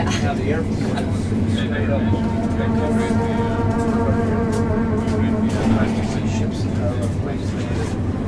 Now the airport, they made up, they cover it, ships, places.